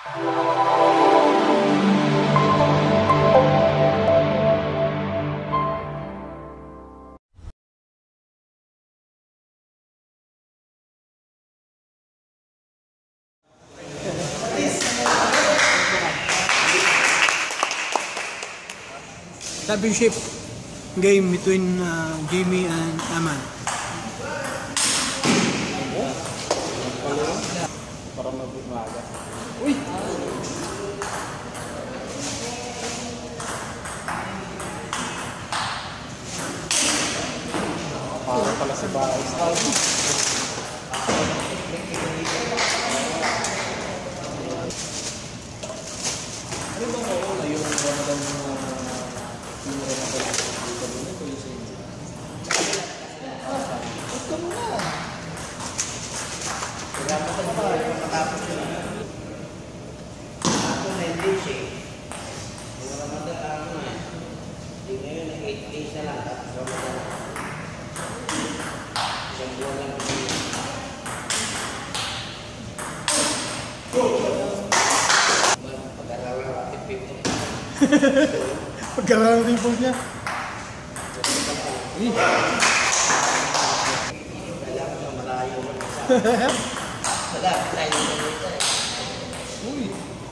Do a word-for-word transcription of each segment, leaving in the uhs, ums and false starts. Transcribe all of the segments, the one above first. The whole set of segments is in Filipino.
Championship game between uh, Jamie and Aman. Parang mabut maaga. Uy! Parang pala sa bahay. Ano ba mo na yung Ramadan mo? Yung Ramadan mo? Ito mo na! Kaya pa ito pa, yung matapos yun. Ako na hindi siya. Yung Ramadan ako na. Hindi ngayon na eight days na lang. Tapos Ramadan ako. Isang buwan lang ko siya. Pag-aralan ako at people. Pagkakaroon ng people niya. Kailangan na malayo mo na sa wala, tayo na dito eh. Uy!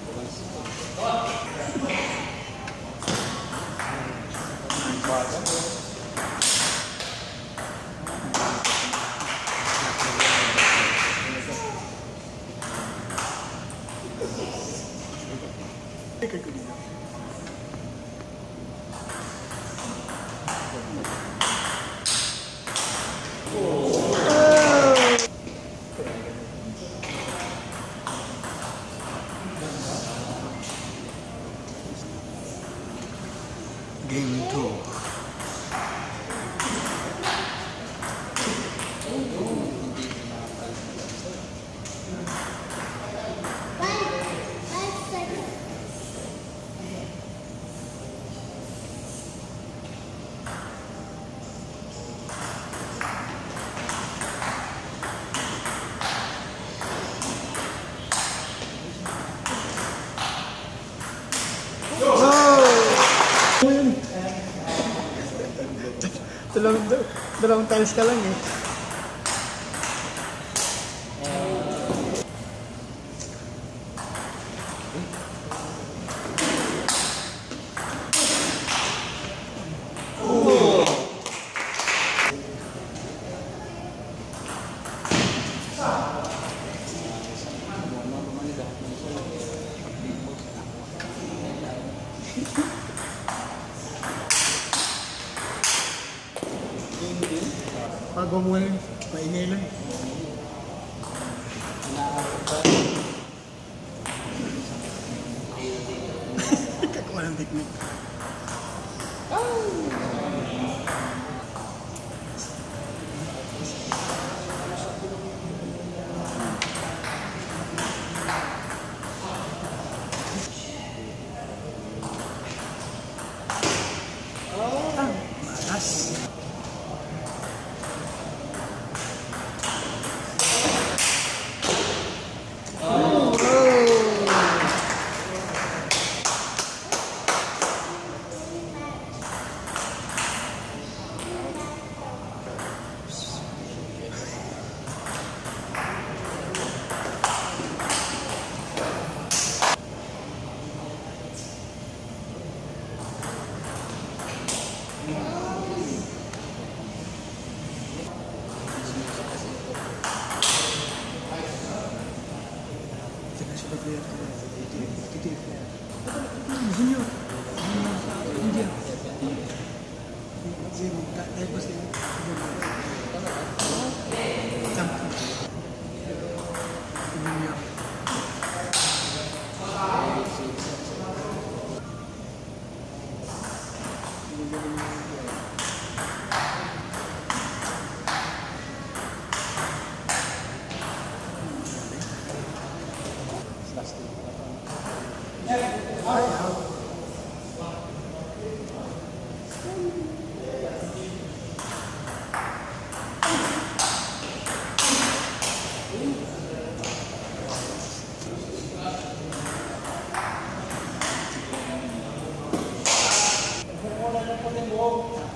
Game two. Dalawang, dalawang tiles ka lang eh. Pagawa mo ngayon, paingay lang. Kakawa ng technique. Ah, malas. Junior. India. Zero. Tapos din. Champion. Junior.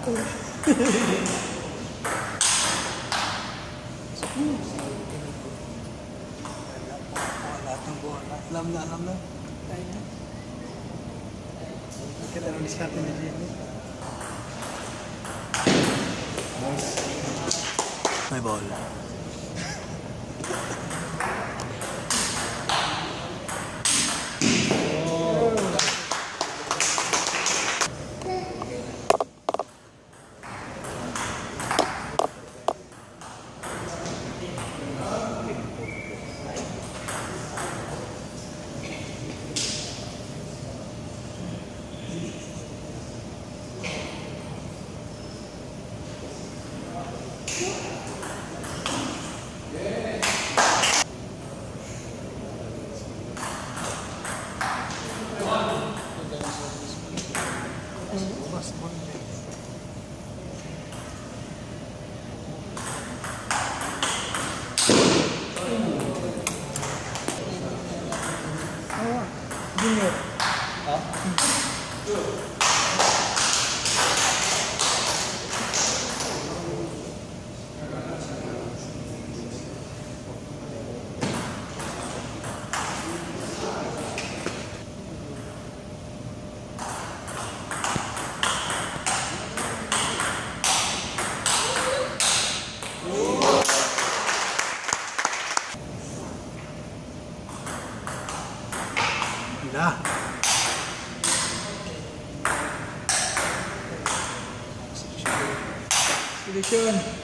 Lahat ng bola. Alam na, alam na. Tayo na. Kita ng diskarte ni Jimmy. May bola. Junior. Nah. Solution.